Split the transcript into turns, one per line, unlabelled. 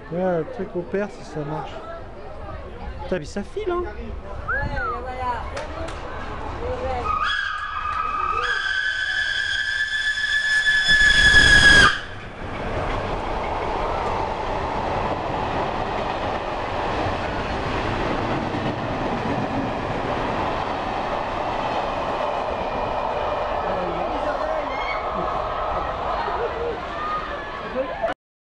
Ouais, le truc au père si ça marche. Putain, mais ça file, hein.
Ouais,